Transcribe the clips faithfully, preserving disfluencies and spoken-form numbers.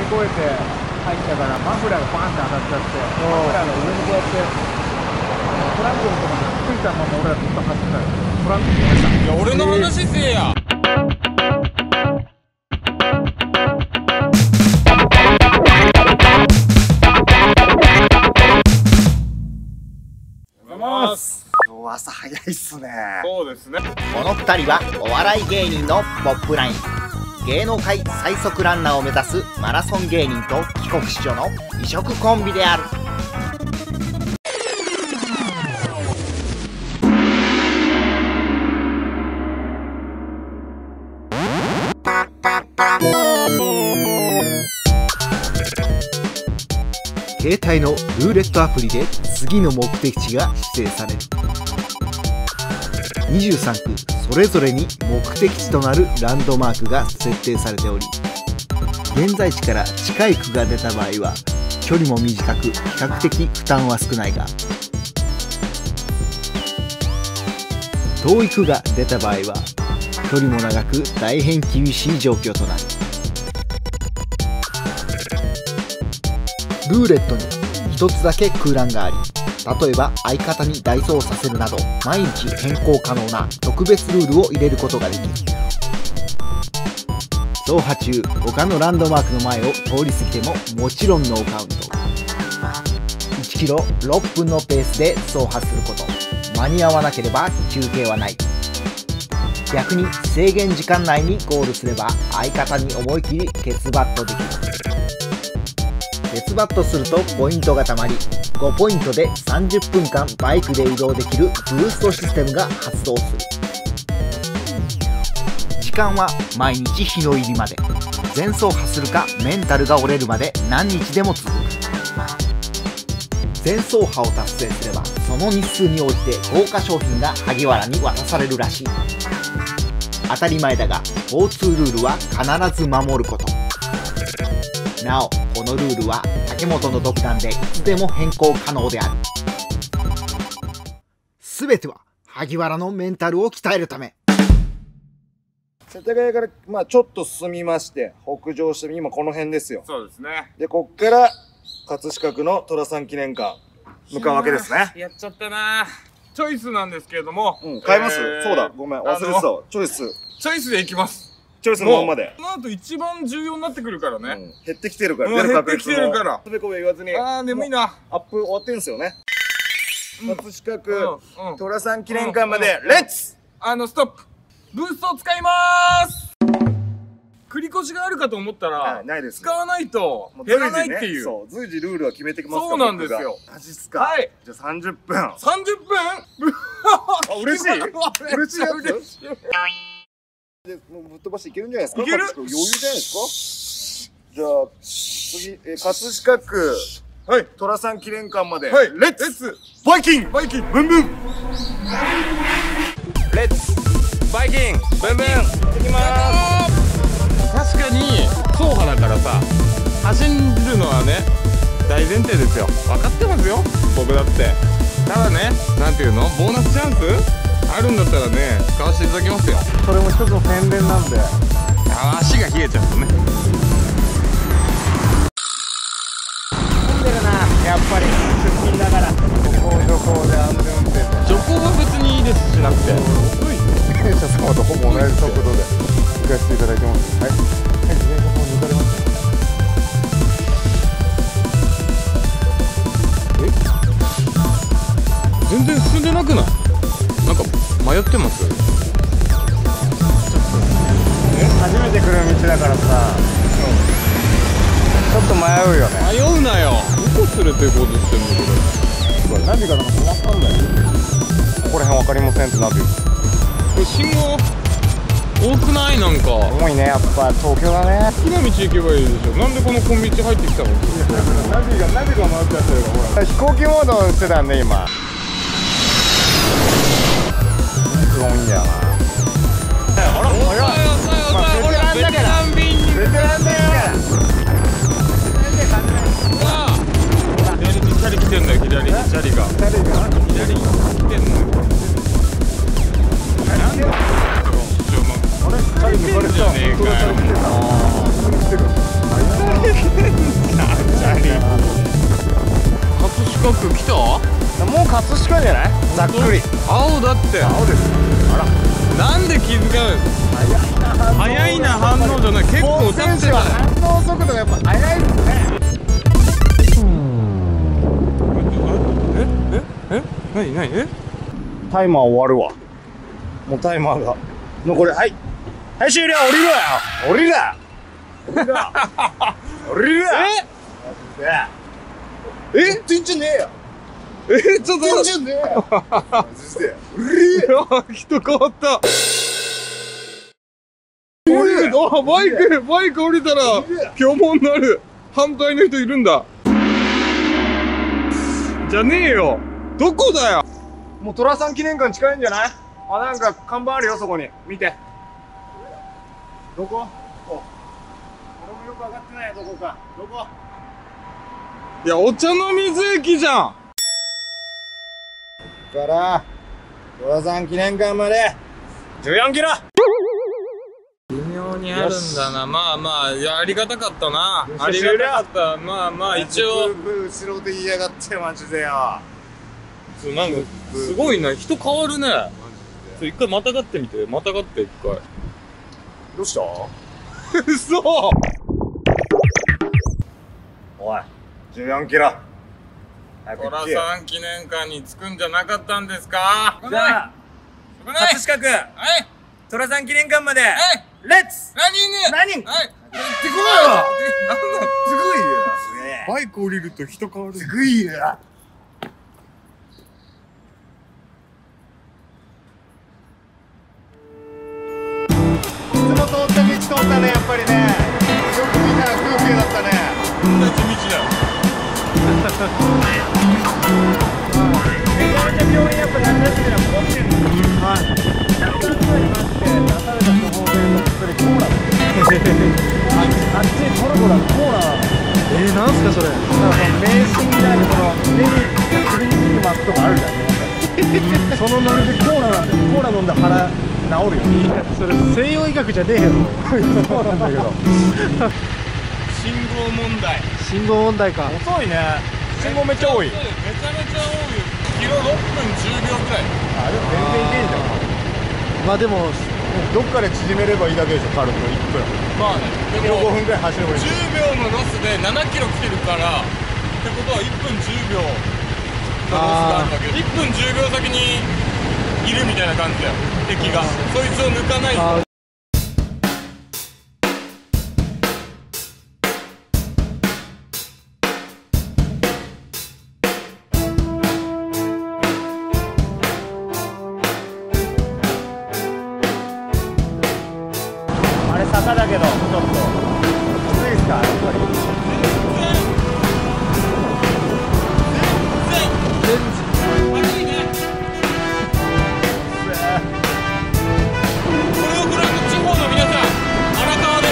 越えて入ったからマフラーがバーンって当たっちゃって、マフラーが上にこうやってトランクのところについたまま俺らずっと走ってたよ。トランクにいました。 いや俺の話せえや。 今日朝早いっすね。 そうですね。 このふたりはお笑い芸人のポップライン、芸能界最速ランナーを目指すマラソン芸人と帰国子女の異色コンビである。携帯のルーレットアプリで次の目的地が指定される。にじゅうさんくそれぞれに目的地となるランドマークが設定されており、現在地から近い区が出た場合は距離も短く比較的負担は少ないが、遠い区が出た場合は距離も長く大変厳しい状況となる。ルーレットにひとつだけ空欄があり、例えば相方に代走させるなど毎日変更可能な特別ルールを入れることができる。走破中他のランドマークの前を通り過ぎてももちろんノーカウント。いちキロろっぷんのペースで走破すること、間に合わなければ休憩はない。逆に制限時間内にゴールすれば相方に思い切りケツバットできる。ケツバットするとポイントがたまり、ごポイントでさんじゅっぷんかんバイクで移動できるブーストシステムが発動する。時間は毎日日の入りまで、全走破するかメンタルが折れるまで何日でも続く。全走破を達成すればその日数に応じて豪華商品が萩原に渡されるらしい。当たり前だが交通ルールは必ず守ること。なおこのルールは竹本の独断でいつでも変更可能である。すべては萩原のメンタルを鍛えるため。 世田谷からまあちょっと進みまして北上して今この辺ですよ。 そうですね。 でこっから葛飾区の寅さん記念館向かうわけですね。 やっちゃったな。チョイスなんですけれども、 うん、変えます、 えー、 そうだごめん忘れてた。チョイスチョイスでいきます。 チョイスのまんまで。 この後一番重要になってくるからね。 うん、減ってきてるから、 うん、減ってきてるから。 つべこべ言わずに。 あー眠いな。 アップ終わってんすよね。 うん、 葛飾区寅さん記念館館までレッツ。 あのストップ。ブーストを使いまーす。繰り越しがあるかと思ったら、 ないです。 使わないと減らないっていう。 そう、随時ルールは決めてきますから。 そうなんですよ。 マジっすか。 はい。 じゃあさんじゅっぷん。 さんじゅっぷん？ あ、嬉しい？嬉しいやつ？でもうぶっ飛ばしていけるんじゃないですか。 いける？ 余裕じゃないですか。じゃあ次、え葛飾区はい寅さん記念館まで。はい。レッツバイキンバイキンブンブン。 レッツバイキンブンブン。行きまーす。確かに走破だからさ、走るのはね大前提ですよ。分かってますよ僕だって。ただね、なんていうの、ボーナスチャンスあるんだったらね使わせていただきますよ。 それも一つの宣伝なんで。 あ、足が冷えちゃうとね。 混んでるなやっぱり出勤だから。ここ徐行で安全運転で。 徐行は別にいいですしなくて、遅い電車様とほぼ同じ速度で行かせていただいてます。はい。はい、自転車も抜かれました。 え？全然進んでなくない？なんか迷ってます？ え？初めて来る道だからさ、ちょっと迷うよね。 迷うなよ。どこ連れて行こうとしてんのこれ。 何かなんか止まったんだよ。ここら辺分かりませんってなってる。 これ信号多くない？なんか重いね、やっぱ東京だね。 好きな道行けばいいでしょ。なんでこの小道入ってきたの？ ナビがナビが回っちゃってるから、ほら飛行機モードしてたんで今。すごいんだよな。あら、早い。まあベテランだから。ベテランだよ。 わあ、左にチャリ来てんだよ。左にチャリが。 誰が？ 左に来てんのよ。なんで？あれ？チャリ向んじゃねえかよ。葛飾区来た？ もう葛飾じゃない？ざっくり青だって。 青です。あら、 なんで気づかない？早いな反応じゃない。結構経ってた。 反応速度がやっぱ速いですね。 えええなになにえタイマー終わるわ。もうタイマーが残り、はいはい、終了。降りろよ、降りろ降りろ降りろ。 ええってんじゃねえよ。 えちょっとってんじゃねえよマジで。 人変わった。降りる。あ、バイクバイク降りたら凶暴になる。反対の人いるんだ。じゃねえよ。どこだよ。 もう寅さん記念館近いんじゃない？あ、なんか看板あるよ、そこに。見て。どこ？お、俺もよく分かってないよ、どこか。どこ？ いや、お茶の水駅じゃん。 こっから寅さん記念館までじゅうよんキロ。 微妙にあるんだな。まあまあ、いや、ありがたかったな。 よしありがたかった。まあまあ、一応。 ブーブー後ろで言いやがってマジでよ。 そう、なんか、すごいな。人変わるね。そう、一回またがってみて。またがって一回。 どうした？ 嘘。 おい、じゅうよんキロ。 寅さん記念館に着くんじゃなかったんですか？ じゃあ、葛飾区、はい、寅さん記念館まで、はい、レッツ。 何人？ 何人？ はい。 行ってこいよ。すごいよ。 バイク降りると人変わる。 すごいよ。いつも通った道通ったね、やっぱりね。よく見た風景だったね。 同じ道だよ。 めちゃめちゃ病院やっぱ夏休みは混んでるんですよ。はい。夏休みになって出された処方箋の薬コーラ。あっちにコラボラコーラ。えー、なんすかそれ。だからその迷信みたいなこの目に首に巻くとかあるじゃん。そのノリでコーラなんだよ。コーラ飲んだら腹治るよ。それ西洋医学じゃねえよ。そうなんだけど。 信号問題。 信号問題か。遅いね。信号めっちゃ多い。 めちゃめちゃ多いよ。キロろっぷんじゅうびょうくらい。 あ、でも全然いけんじゃん。まあでもどっかで縮めればいいだけでしょ、軽くいっぷん。 まあね。でもごふんくらい走ればいい。 じゅうびょうのロスでななキロ来てるから、ってことはいっぷんじゅうびょうのロスがあるわけで、いっぷんじゅうびょう先にいるみたいな感じだよ、敵が。そいつを抜かないと。 坂だけどちょっときついですか、やっぱり。全然これをご覧の地方の皆さん、荒川です。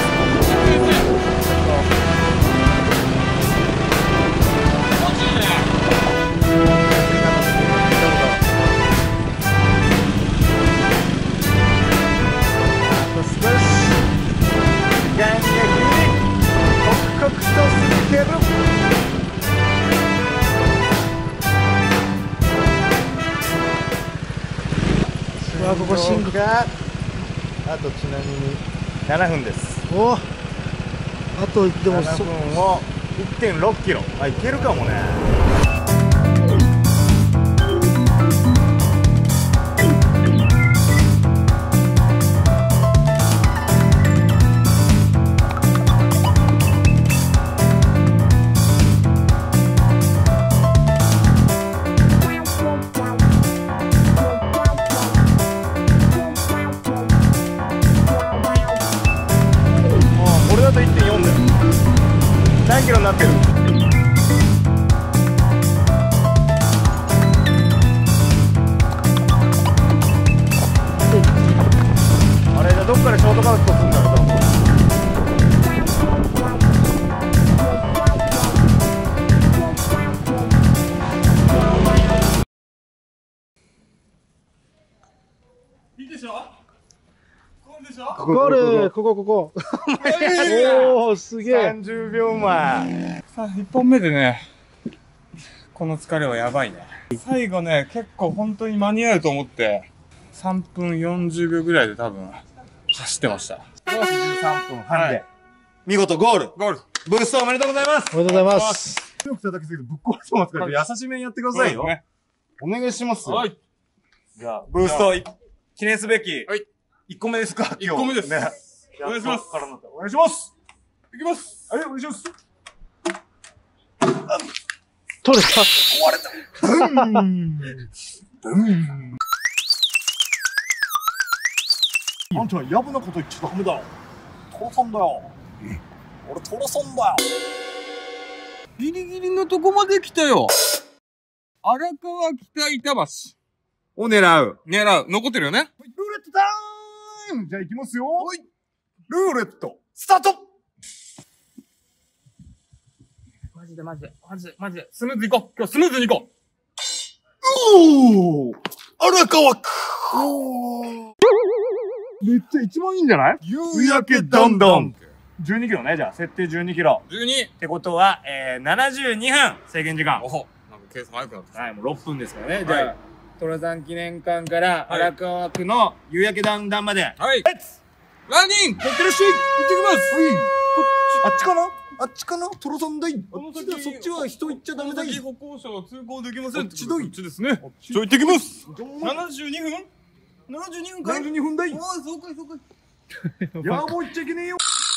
気持ちいいね。刻々と過ぎてる。うわ、ここ信号があとちなみにななふんです。お、あとでもななふんを いってんろっキロ。あ、いけるかもね。何キロになってる？あれじゃどっかでショートカットするんだろう。いいでしょ？こうでしょ？ ここゴール、ここ、ここ。おー、すげえ。 さんじゅうびょうまえ。 さあ、いっぽんめでね、この疲れはやばいね。最後ね、結構本当に間に合うと思って、さんぷんよんじゅうびょうぐらいで多分、走ってました。 じゅうさんぷんはんで。見事ゴール。 ゴール。 ブーストおめでとうございます。 おめでとうございます。 強く叩きすぎてぶっ壊してますから、優しめにやってくださいよ。 ね、 お願いしますよ。 はい。 じゃあ、ブースト、記念すべき。 はい。 いっこめですか？ いっこめです。 ね。 お願いします。 お願いします。 いきます。 はい、お願いします。 取れた。 壊れた。ブーン。ブーン。あんた、やぶなこと言っちゃダメだよ。トロさんだよ。俺、トロさんだよ。 ギリギリのとこまで来たよ。荒川北板橋。 を狙う。 狙う。残ってるよね。 ルーレットタイムじゃあ行きますよ。はい。ルーレット、スタート。 マジでマジで、マジで、マジで、スムーズに行こう。今日スムーズに行こう。おー荒川区。おーめっちゃ一番いいんじゃない？夕焼けだんだん。じゅうにキロね、じゃあ、設定じゅうにキロ。 じゅうに。 ってことは、えー、ななじゅうにふん制限時間。 おほ。なんか計算早くなってきた。 はい、もうろっぷんですからね。じゃあ、寅さん記念館から荒川区の夕焼けだんだんまで。 はい。 レッツランニング。行ってらっしゃい。行ってきます。 はい。あっちかなあっちかな寅さんだい。 この先あっちだ、そっちは人行っちゃダメだい。 歩行者は通行できません。 あっちだい。 こっちですね。 じゃあ行ってきます。 ななじゅうにふん ?ななじゅうにふんかい ?ななじゅうにふんだい。 ああ、そうかい、そうかい。 やばいっちゃいけねえよ。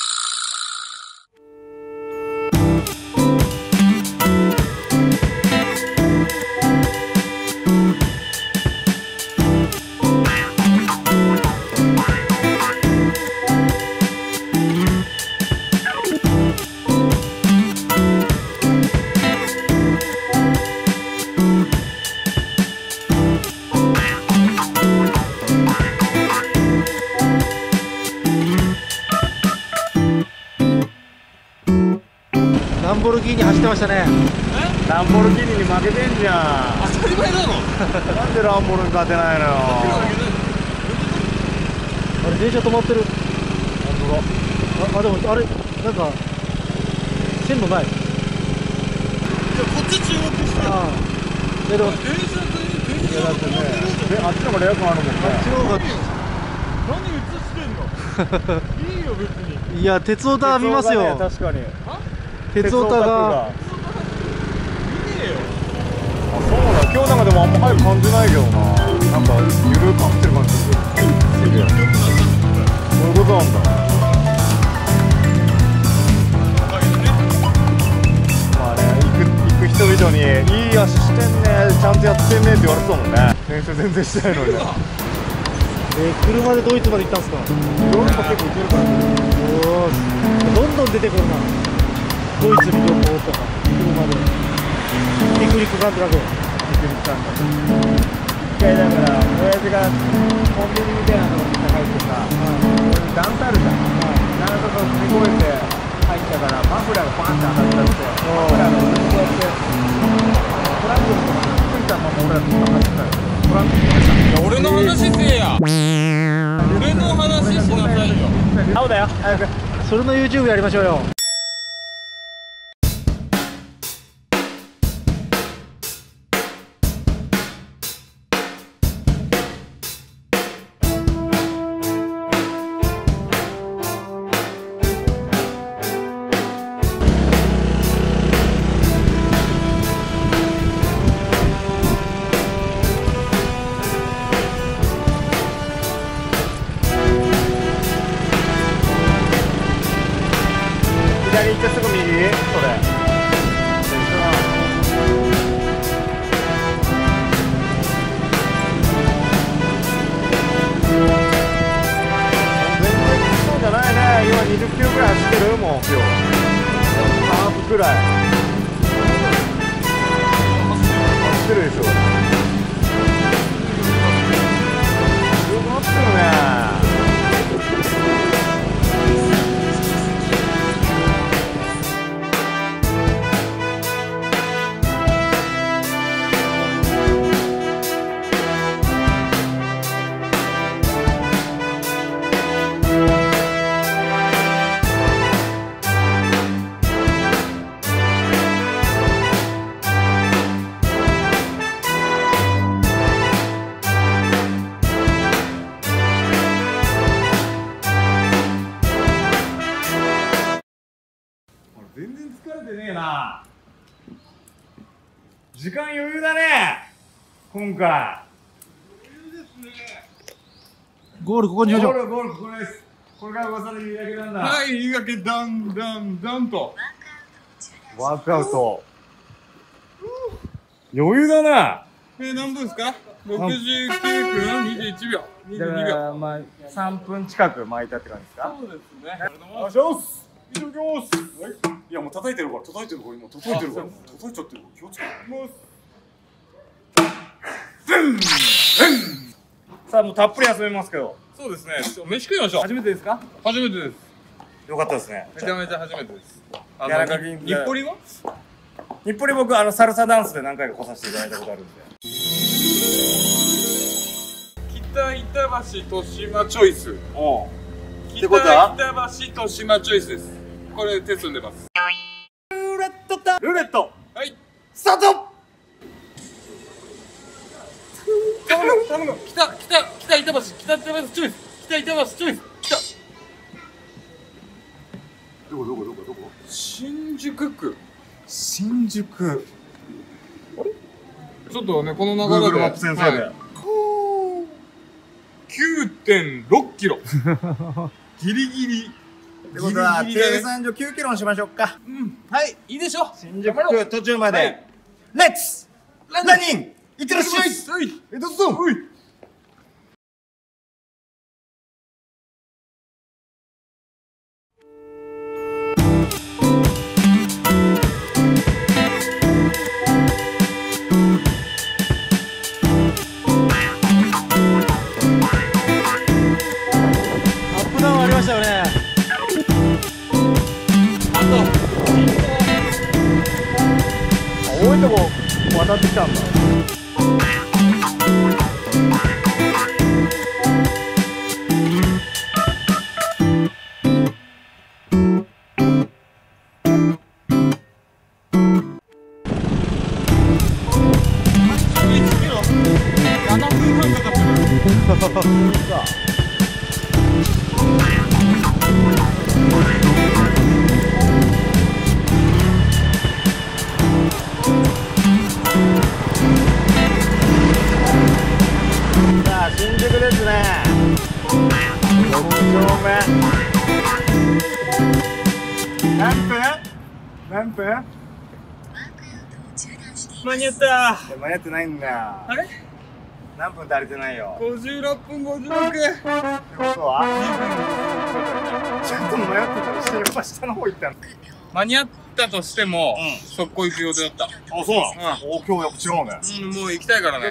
ランボルギーニ走ってましたね。 ランボルギーニに負けてんじゃん。 当たり前なの。 なんでランボルに勝てないのよ。 あれ電車止まってる。本当だ。あ、あでもあれなんか線路ない。 じゃあこっち注目して。 ああ。えでも電車と電車だってね、であっちの方がレア感あるもんね。 あっちの方が何映してんの？いいよ別に。 いや鉄オタ見ますよ。 確かに。 鉄オタが。 見ねえよ。 あ、そうなんだ。今日なんかでもあんま早く感じないけどな。なんか緩く走ってる感じする。するよ。そういうことなんだ。まあね、行く行く人々にいい足してんね、ちゃんとやってんねって言われてたもんね。練習全然してないのにね。 えー、車でドイツまで行ったんですか。 ヨーロッパ結構行けるからね。 おお、どんどん出てくるな。ドイツに旅行とか車でピクニックカントラクピクニックカントラク一回だから親父がコンビニみたいなとこに入ってさ、段差あるじゃん。段差と乗り越えて入ったからマフラーがバーンって当たっちゃって、マフラーが上にこうやってトランクのとこについたまま俺らと走ってたよ。トランクに入った。 俺の話せえや。俺の話しなさいよ。 青だよ。早く。 それの ユーチューブ やりましょうよ。 左行ってすぐ右それ。全然そうじゃないね。今にじゅっキロくらい走ってるもん今日。ハーフくらい走ってるでしょ。強くなってるね。左行ってすぐ右それ。 疲れてねえな。時間余裕だね今回。 ゴールここにしましょう。 ゴールゴールここです。これが噂の夕焼けなんだ。 はい、夕焼けだんだんだんと。 ワークアウト。余裕だな。 えー、何分ですか？六十九分二十一秒。二十だか二秒。 らまあ三分近く巻いたって感じですか。 そうですね。 お願いします。以上いきます。はい。いやもう叩いてるから叩いてるから今叩いてるから叩いちゃってるから気をつけて。さあもうたっぷり遊べますけど。 そうですね。飯食いましょう。 初めてですか？ 初めてです。 よかったですね。 めちゃめちゃ初めてです。あ柔らか銀座日暮里は？ 日暮里僕あのサルサダンスで何回か来させていただいたことあるんで。 北板橋豊島チョイス。 おう。 北ことは板橋豊島チョイスです。これテストに出ます。 ルーレットだ。ルーレット。 はい。 スタート。 頼む頼む。北北北板橋北板橋チョイス。北板橋チョイス。北。 どこどこどこどこ？ 新宿区。 新宿。 ちょっとねこの流れで。 Google マップ先生で。 はいきゅうてんろっキロ。ギリギリ。 ってことはギリギリだね計算上きゅうキロにしましょうか。 うん。はい。いいでしょう。 新宿頑張ろう区途中まで。 はいレッツランニング。いってらっしゃい。 はい。 えどうぞ。はい。 アップダウンありましたよね。 あと。 多いとこ渡ってきたんだ。 ななふんはんかかってる。 さあ新宿ですね。ろく丁目。何分？何分？ 間に合った。 間に合ってないんだ。 あれ？ 何分足りてないよ。 ごじゅうろっぷんごじゅうろく。 ってことは？ちょっと迷ってたら下やっぱ下の方行ったの。 間に合ったとしても、速攻行く予定だった。 あ、そうなの？お、今日やっぱ違うね。 うん、もう行きたいからね。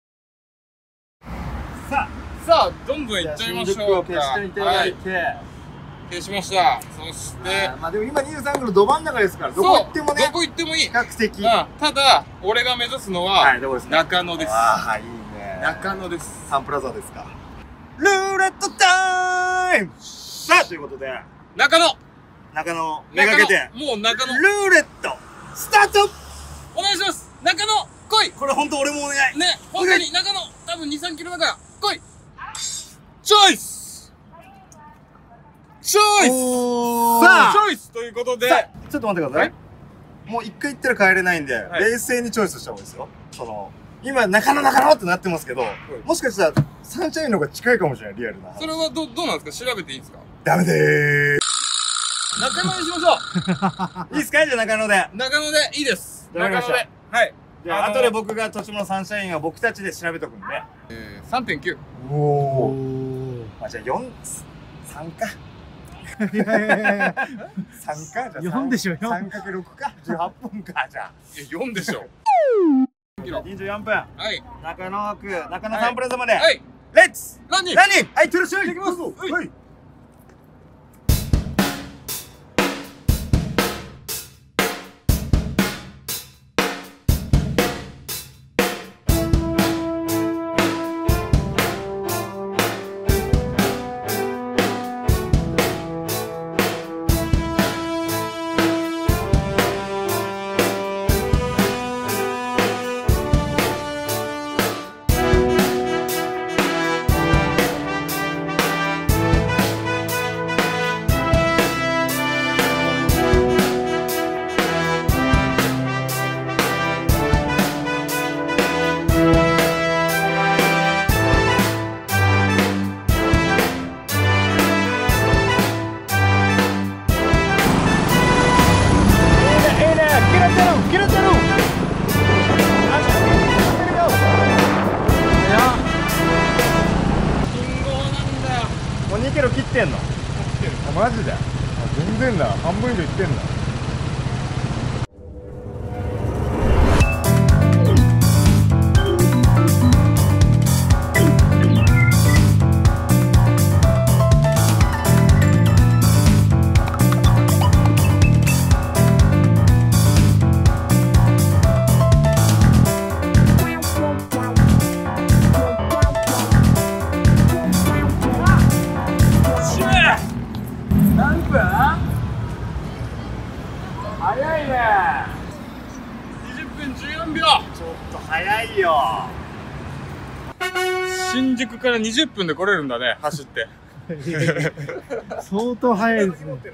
ささあ、どんどん行っちゃいましょうか。 消していただいて。 消しました。そして、 まあでも今にじゅうさん区のど真ん中ですから、どそうこ行ってもねど、こ行ってもいい。 比較的。 うん、ただ、俺が目指すのは、 はい、どこですか？ 中野です。 ああ、いいね。 中野です。 サンプラザですか。ルーレットタイム。さあということで、 中野中野めがけて中野もう中野ルーレットスタート。 お願いします。中野来いこれ本当俺もお願い。 ね、本当に中野多分に、さんキロだから来い。チョイスチョイスおーさあさチョイスということで、 あちょっと待ってくださ。 はいもう一回言ったら帰れないんで、 はい冷静にチョイスした方がいいですよ。その今中野中野ってなってますけど、もしかしたらサンシャインの方が近いかもしれない、リアルな。 それはどどうなんですか？調べていいですか？ ダメでー中野にしましょす。いいですか？じゃあ中野で。 う。中野でいいです。 わかりました中野で。はい。 じゃああの後で僕が土地のサンシャインは僕たちで調べとくんで。 えー、さんてんきゅう。 おおお。 ー。 まあじゃあよん、さんか。 いやいやいやいや。 さんかじゃあよんでしょよんさんかけるろくか。じゅうはっぷんか、じゃあ。 いや、よんでしょ。キロ。 にじゅうよんぷん。 はい。 中野区、中野サンプラザまで。 はい。 レッツランニングランニングはい、いってらっしゃい。 行きますどうぞはいはい。 マジで、あ、全然だ、半分以上いってんだ。 早いね。 にじゅっぷんじゅうよんびょう。 ちょっと早いよ。 新宿からにじゅっぷんで来れるんだね、走って。 相当早いですね。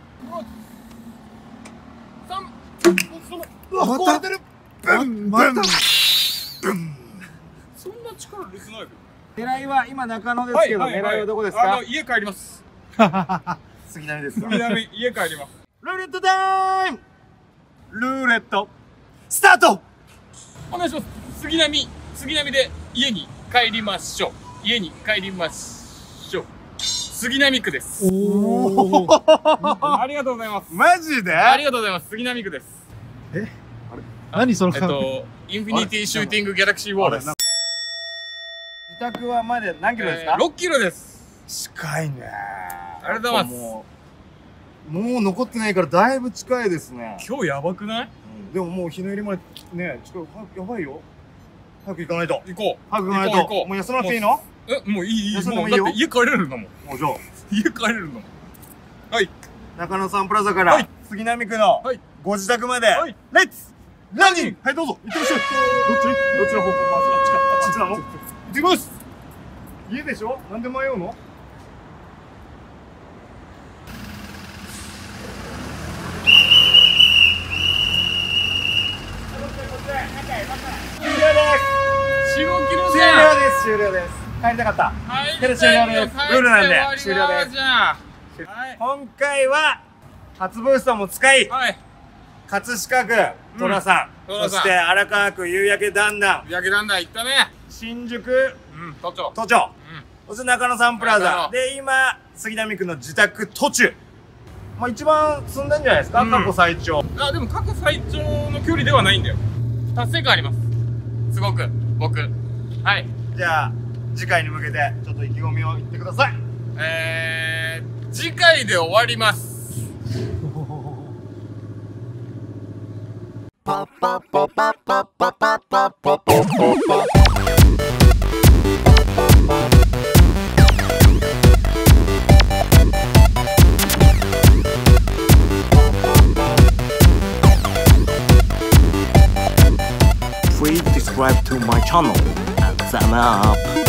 うわ、壊れてる。ブンブンブン。 そんな力入れてないけど。 狙いは今中野ですけど、狙いはどこですか？ あの、家帰ります。 杉並ですか？ 杉並、家帰ります。 ルーレットタイム。ルーレットスタート。 お願いします。杉並、杉並で家に帰りましょう。家に帰りましょう。杉並区です。 おお。 ありがとうございます。 マジで？ ありがとうございます。杉並区です。 え？何そのえっと、インフィニティシューティングギャラクシーウォールです。 自宅はまで何キロですか？ えーろっキロです。 近いね。 ありがとうございますもう、もう残ってないからだいぶ近いですね。 今日やばくない？ うんでももう日の入りまでね、近い。早くやばいよ。早く行かないと。 行こう。 早く行かないと。 行こう行こうもう休まなくていいの？ え、もういいいい。 休んでもいいよもうだって家帰れるんだもん。 もうじゃあ。 家帰れるんだもん。はい。 中野サンプラザかはらい杉並区のはいご自宅まではいレッツランニング。はい、どうぞ行ってらっしゃい。どっち？どっちの方向？あっちか。あっちなの？行ってきます。家でしょ？なんで迷うの？終了です。 よん、ごキロ終じゃん。 了です。終了です。帰りたかった。 はい。 けど終了ですルールなんで終了ですじゃあ。はい。 今回は初ブーストも使い、 はい。 葛飾区寅さん、 寅さんそして荒川区夕焼けだんだん、 焼けたんだ、行ったね。 新宿うん、都庁。 都庁、 うん。 そして中野サンプラ中野ザで今杉並区の自宅途中、まあ一番進んだんじゃないですか、 うん過去最長。 あ、でも過去最長の距離ではないんだよ。達成感あります。すごく、僕。はい。 じゃあ次回に向けてちょっと意気込みを言ってください。 えー、次回で終わります。 Please subscribe to my channel and thumbs up.